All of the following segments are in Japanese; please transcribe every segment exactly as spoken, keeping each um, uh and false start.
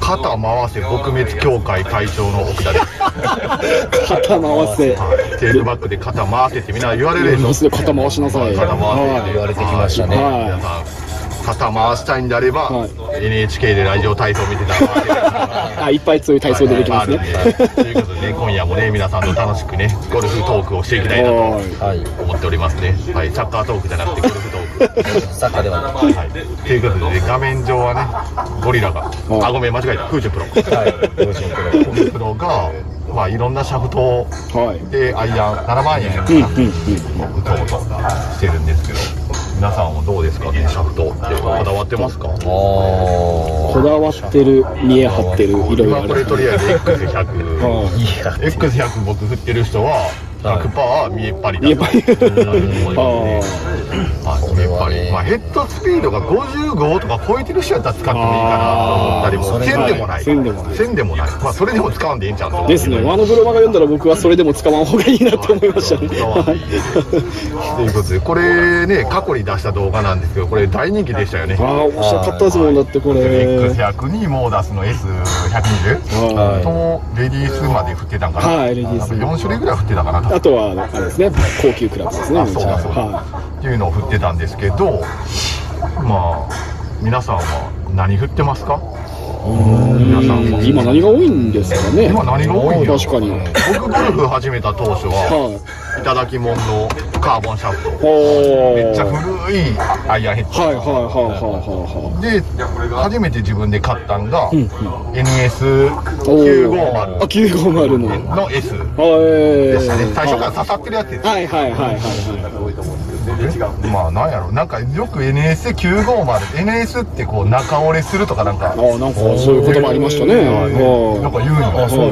肩回せ撲滅協会会長の奥田です。 肩回せ、 はい、テールバックで肩回せってみんな言われるでしょ。 肩回しなさい、 肩回せって言われてきましたね。 皆さん肩回したいんであれば、はい、エヌエイチケー でラジオ体操見てたらあ、いっぱいそういう体操出てきますね。 ということで、ね、今夜もね皆さんと楽しくねゴルフトークをしていきたいなと思っておりますね。はい、サッカートークじゃなくてゴルフトーク。 サッカーではない。 はい。ということで、ね、画面上はねゴリラが、あ、ごめん間違えた、フージュプロ。はい、フージュプロ。フージュプロがまあいろんなシャフトでアイアンななまんえんかな、打とうとしてるんですけど。皆さんはどうですかね、シャフトってこだわってますか？ こだわってる、見え張ってる、いろいろある。 今これとりあえず エックスひゃく エックスひゃく 僕振ってる人は ひゃくパーセント 見えっ張りだと思いますね。見えっ張り、まあヘッドスピードがごじゅうごとか超えてる人やったら使ってもいいかなと思ったりも、せんでもない、せんでもない、せんでもない、まあそれでも使わんでいいんちゃうとですね。あのブロマが読んだら僕はそれでも使わん方がいいなと思いましたね。 ということで、これね過去に出した動画なんですけど、これ大人気でしたよね。 ああ、面白かったですもん。だってこれエックスひゃく にモーダスの エスひゃくにじゅう とレディースまで振ってたんかな。 はい、レディースよん種類ぐらい振ってたかな。 あとはあれですね、高級クラブですね。 あ、そうだそうだ、はい、っていうのを振ってたんですけど、まあ皆さんは何振ってますか？皆さん今何が多いんですかね。 今何が多いよ。 確かに僕ゴルフ始めた当初は、はい、いただきもんのカーボンシャフト、めっちゃ古いアイアンヘッド、 はいはいはいはいはいで初めて自分で買ったんが、うん、エヌエスきゅうごーまるあ、きゅうごーまるのの S でしたね。最初から刺さってるやつです。 はいはいはいはいはい。 まあなんやろ、なんかよく エヌエスきゅうごーまる エヌエス ってこう中折れするとかなんか、 あ、なんかそういうこともありましたね。 なんか言うよ。そう、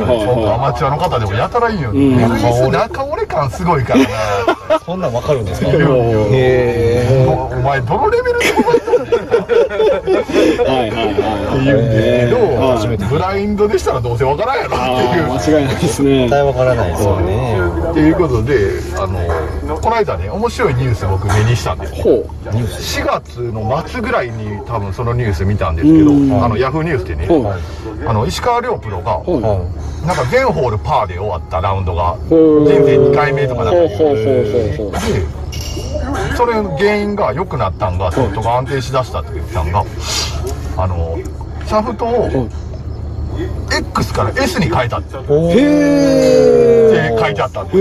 アマチュアの方でもやたらいいよね。エヌエス 中折れ感すごいからな。 そんなんわかるんですか？ へえ。お前どのレベルで覚えたんだよ。はいはいはい。って言うんですけど、ブラインドでしたらどうせわからんやろっていう。 間違いないですね。 絶対わからないですよね。 ということで、あのこの間ね面白いニュース僕目にしたんですよ。しがつの末ぐらいに多分そのニュース見たんですけど、あのヤフーニュースでね、あの石川遼プロがなんか全ホールパーで終わったラウンドが全然にかいめとかだったんですよ。でそれの原因が良くなったんが、シャフトが安定しだしたって言ったんが、あのシャフトを X から S に変えたって書いてあったんです。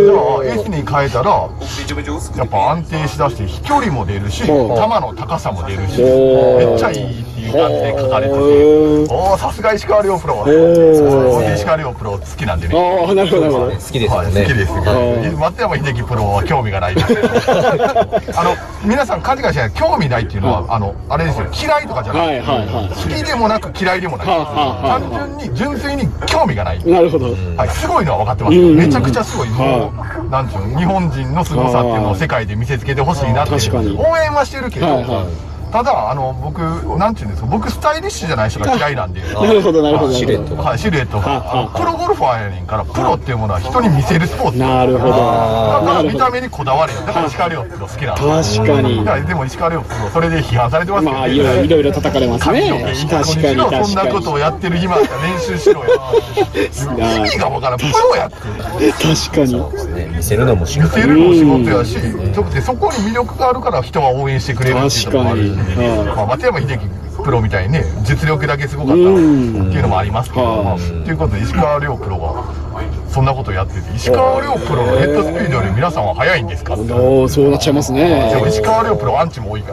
じゃあ S に変えたらやっぱ安定しだして飛距離も出るし、球の高さも出るし、めっちゃいいっていう感じで書かれてて、おお、さすが石川遼プロは、僕石川遼プロ好きなんでね。 ああ、なるほどなるほど。 好きですよね。 好きですけど、松山英樹プロは興味がないですけど、あの皆さん勘違いしない、興味ないっていうのはあのあれですよ、嫌いとかじゃなくて、好きでもなく嫌いでもない、単純に純粋に興味がない。 なるほど。 はい、すごいのは分かってます。めちゃくちゃすごい。もうなんていうの、日本人の凄さっていうのを世界で見せつけてほしいなって応援はしてるけど、ただあの僕なんていうんですか、僕スタイリッシュじゃない人が嫌いなんで。 なるほどなるほど。 シルエットが、はい、シルエットがプロゴルファーやねんから、プロっていうものは人に見せるスポーツ。 なるほど。だから見た目にこだわれよ。だから石川遼プロ好きなの。 確かに。 でも石川遼プロそれで批判されてますけど、 まあいろいろ叩かれますね。確かに確かに。 そんなことをやってる暇あったら練習しろよ。意味がわからん。プロやって。 確かに。 見せるのも仕事。 見せるのも仕事やし、そこに魅力があるから人は応援してくれるっていうのもあるんで。松山英樹プロみたいにね、実力だけすごかったっていうのもありますけど、ということで石川遼プロがそんなことやってて、石川遼プロのヘッドスピードより皆さんは速いんですかって。 おお、そうなっちゃいますね。 でも石川遼プロアンチも多いから、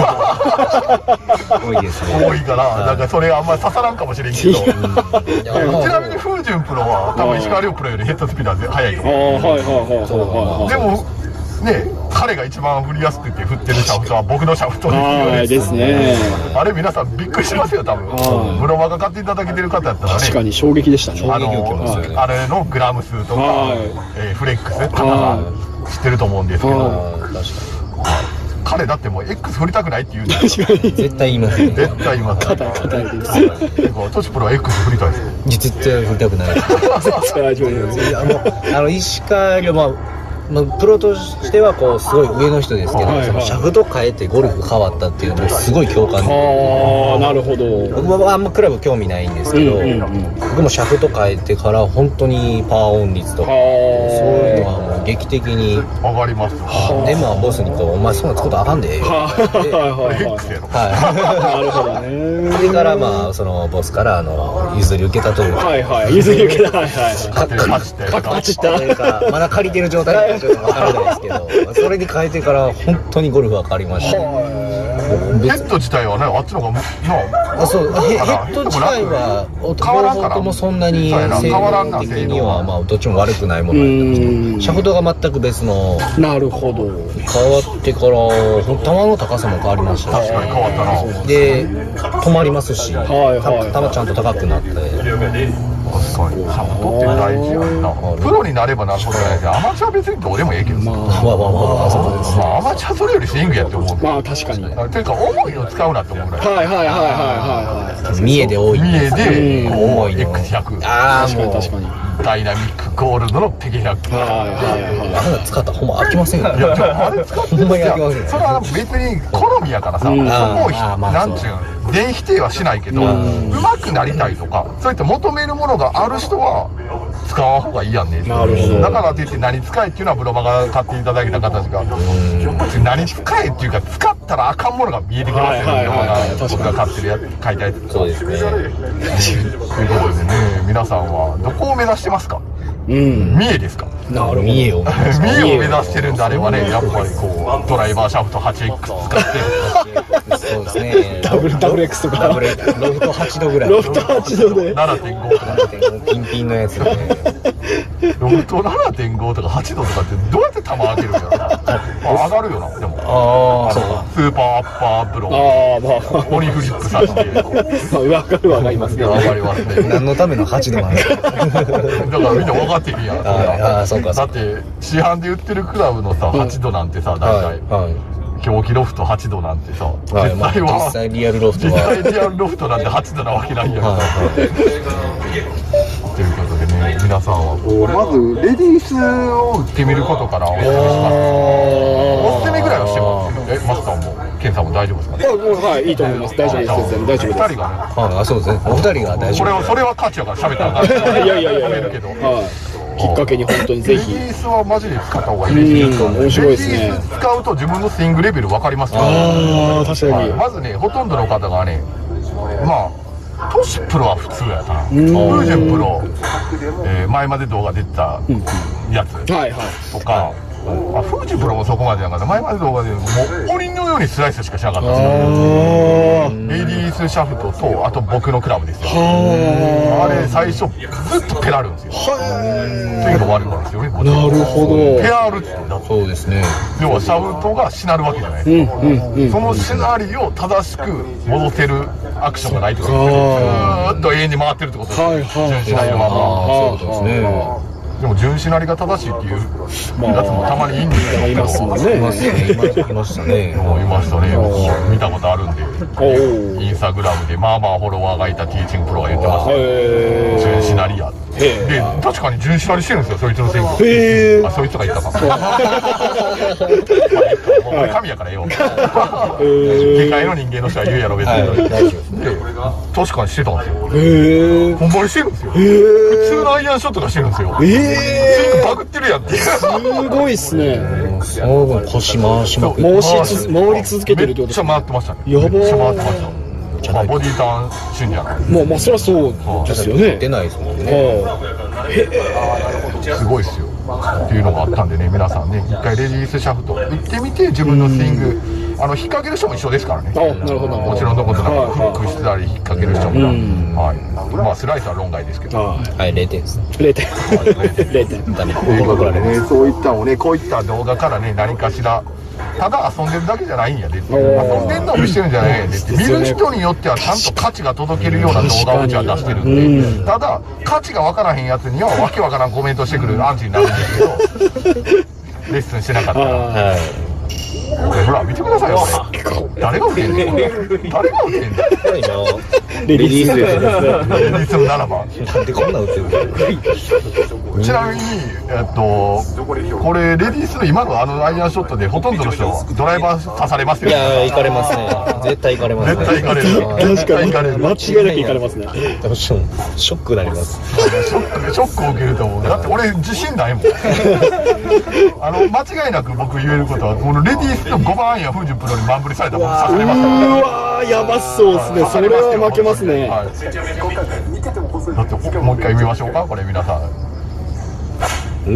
多いですね。 多いから、なんかそれあんまり刺さらんかもしれんけど、ちなみにフージュンプロは多分石川遼プロよりヘッドスピードは速いと思う。でもね、彼が一番振りやすくて振ってるシャフトは僕のシャフトですよね。あれ皆さんびっくりしますよ多分。ブロマが買っていただけてる方やったらね。 確かに衝撃でしたね。 あのあれのグラム数とかフレックスとか知ってると思うんですけど、彼だってもう X 振りたくないって言うんですよ。 絶対言います。 絶対言います。 硬い硬いです。 トシプロは X 振りたいです。 絶対振りたくない。あのあの石川遼、まあまあ、プロとしてはこうすごい上の人ですけど、 はいはい、 そのシャフト変えてゴルフ変わったっていうのすごい共感で、 ああなるほど。 僕はあんまクラブ興味ないんですけど、うんうんうん、僕もシャフト変えてから本当にパワーオン率とかそういうのはもう劇的に上がります。 でまあボスにこう「お前そんなことあかんで」ってなるほどね。 それからまあそのボスからあの譲り受けたというか、 はいはい、譲り受けた、はいはい、 勝ちったまだ借りてる状態でちょっと分からないですけどそれに変えてから本当にゴルフは変わりました。 ヘッド自体はねあっちの方があそうヘッド自体は両方ともそんなに性能的にはまあどっちも悪くないものなんですけどシャフトが全く別の。 なるほど。 変わってから球の高さも変わりましたね。 確かに変わったな。 で止まりますし、はいはい、球ちゃんと高くなって。 確かにシャフトって大事やんな。プロになればなるほどないけどアマチュアは別にどうでもええけどさ、まあまあまあまあそうですね。アマチュアそれよりスイングやって思う。 まあ確かに。 ていうか重いの使うなって思うぐらい。 はいはいはいはいはい。 三重で多い。 三重で重いのエックスひゃく。 ああ確かに確かに。 ダイナミックゴールドのペケひゃく。 はいはいはい。 あれ使ったらほんま飽きませんよ。 いやじゃああれ使ってるじゃん。それは別に好みやからさ。そこをなんちゅう全否定はしないけど、うまくなりたいとかそういった求めるものがある人は使わん方がいいやんね。 なるほど。 だからといって何使えっていうのはブロマが買っていただいた方が何使えっていうか使ったらあかんものが見えてきますよね。僕が買ってるやつ買いたいやつ。 そうですね。 ということでね皆さんはどこを目指してますか。 うん、 三重ですか。 なるほど。三重を三重を目指してるんであればねやっぱりこうドライバーシャフト はちエックス 使ってそうですね。 ダブルダブル X とかダブルロフトはちどぐらい。 ロフトはちどでななてんご とかピンピンのやつで、ね、 ロフト ななてんご とかはちどとかってどうやって球上げるんやろな。あ上がるよな。でもああそうか。 スーパーアッパーアップローああまあ鬼フリップさせて分かるわかりますね。 分かりますね。 何のためのはちどなんですか。だからみんな分かってるやん。 ああそうか。 だって市販で売ってるクラブのさはちどなんてさ大体表記ロフトはちどなんてさ実際は実際リアルロフトは実際リアルロフトなんてはちどなわけないやんか。ということでね皆さんはまずレディースを打ってみることからお勧めします。おすすめぐらいはしてます。えマスターもケンさんも大丈夫ですかね。 はいいいと思います。大丈夫です全然大丈夫です。 ふたりがねあそうですねお二人が大丈夫。 これはそれは価値やから喋ったらあかん。 いやいやいやいやけどきっかけに本当にぜひレディースはマジで使った方がいいです。 面白いですね。 レディース使うと自分のスイングレベル分かりますから。 ああ確かに。 まずねほとんどの方がねまあトシプロは普通やったな。フージェンプロ、えー、前まで動画出てたやつとか、あフージェプロもそこまでやから前まで動画でもう鬼のようにスライスしかしなかったんですよ。レディースシャフトとあと僕のクラブですよ。あれ最初ずっとペラるんですよ。というのもあるんですよね。 なるほど。 ペアるってそうですね。 要はシャフトがしなるわけじゃないですか。そのしなりを正しく戻せるアクションがないってことですね。ずーっと永遠に回ってるってことですね。純しなりのまま。 そうですね。 でも純しなりが正しいっていうやつもたまにいいんですよ。 いますもんね。 いましたね。 いましたね。見たことあるんで。インスタグラムでまあまあフォロワーがいたティーチングプロが言ってました。純しなりや。で確かに純しなりしてるんですよそいつのスイング。へえ。あそいつが言ったか。俺神やからよ。下界の人間の人は言うやろ別に。で確かにしてたんですよ。へえ。ほんまにしてるんですよ。普通のアイアンショットがしてるんですよ。ええ。バグってるやんって。 すごいっすね。 腰回しまく回し回り続けてるってこと。 めっちゃ回ってましたね。 やばー。 めっちゃ回ってました。まあボディーターン瞬じゃない。 まあまあそりゃそうですよね。 出ないですもんね。 すごいっすよ。っていうのがあったんでね皆さんね一回レディースシャフト打ってみて自分のスイングあの引っ掛ける人も一緒ですからね。 あなるほど。もちろんのことなくフックしたり引っ掛ける人もはいまあスライスは論外ですけどはいれいてんです。 れいてんれいてんダメ。 そういったのねこういった動画からね何かしらただ遊んでるだけじゃないんやで遊んでんのを見せてるんじゃないんやでって見る人によってはちゃんと価値が届けるような動画をうちは出してるんでただ価値が分からへんやつにはわけわからんコメントしてくるアンチになるんですけどレッスンしてなかったらほら見てくださいよこれ誰が打てんの？誰が打てんの？ レディースですね。 レディースのななばん。 なんでこんな打ってるの？ ちなみに、えっと、これレディースの今のあのアイアンショットでほとんどの人ドライバー刺されますよ。 いや行かれますね。絶対行かれますね。 絶対行かれる。 確かに間違いなく行かれますね。 ショックになります。 ショックショックを受けると思う。だって俺自信ないもん。あの間違いなく僕言えることはこのレディースのごばんアイアンフージュプロに満振りされたら僕刺されますから。 うわーやばそうですね。それは負けますね。 はい、だってもう一回見ましょうかこれ皆さん。 うん。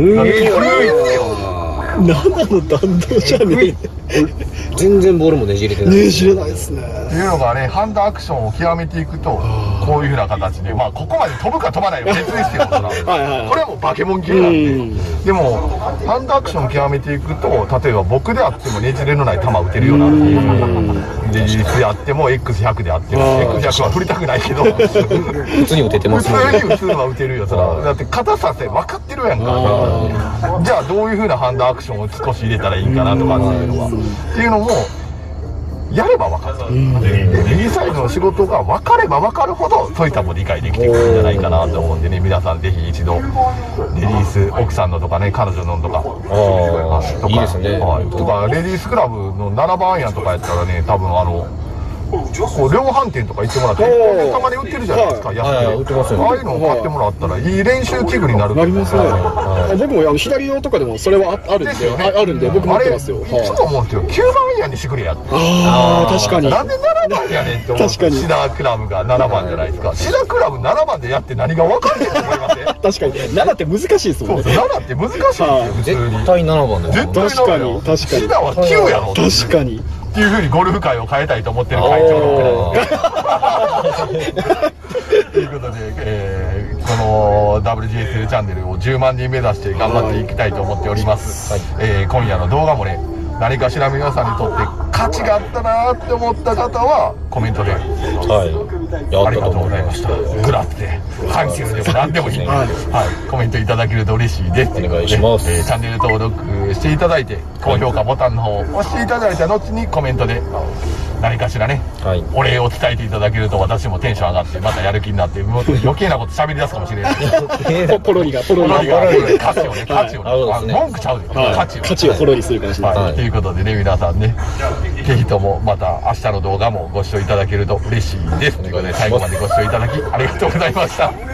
ななの弾道じゃねえ。 全然ボールもねじれてない。 ねじれないですね。 っていうのがね、ハンドアクションを極めていくとこういうふうな形で、まあここまで飛ぶか飛ばないは別ですよ。これはもうバケモン級なんで。でもハンドアクションを極めていくと、例えば僕であってもねじれのない球打てるようになる。レディースであっても エックスひゃく であっても エックスひゃく は振りたくないけど普通に打ててますね。 普通に打つのは打てるよ。そらだって硬さって分かってるやんか。じゃあどういうふうなハンドアクションを少し入れたらいいかなとかっていうのはっていうのもやれば分かる。右サイドの仕事が分かれば分かるほどトイタも理解できてくるんじゃないかなと思うんでね、皆さんぜひ一度レディース奥さんのとかね、彼女のとかあいいですね。 とかレディースクラブのななばんアイアンとかやったらね、多分あのこう量販店とか行ってもらってたまに売ってるじゃないですか、安くで。ああいうのを買ってもらったらいい練習器具になる。 なりますね。僕もあの左用とかでもそれはあるんで、あるんで僕持ってますよ。 いつも思うんですよ、きゅうばんアイアンにしてくれやって。 ああ確かに。 なんでななばんやねんって思う。シダクラブがななばんじゃないですか。シダクラブななばんでやって何が分かんねんと思いますね。 確かにななって難しいですもんね。 ななって難しいですよ普通に。 絶対ななばんですよ。 確かに確かに。 シダはきゅうやろ。 確かに。 っていうふうにゴルフ界を変えたいと思ってる会長のクラブということで、えー、この ダブリュージーエスエル チャンネルをじゅうまんにん目指して頑張っていきたいと思っております、はい。えー、今夜の動画もね、何かしら皆さんにとって価値があったなって思った方はコメントで、はい、ありがとうございました、グラッてサンキューでも何でもいいので、はい、コメントいただけると嬉しいです。 お願いします。 えー、チャンネル登録していただいて高評価ボタンの方を押していただいた後にコメントで何かしらね、はい、お礼を伝えていただけると私もテンション上がってまたやる気になってもっと余計なこと喋り出すかもしれないポロリがポロリが価値をね価値をね文句ちゃうで価値を価値をポロリするかもしれない。 ということでね、皆さんねぜひともまた明日の動画もご視聴いただけると嬉しいです。ということで最後までご視聴いただきありがとうございました。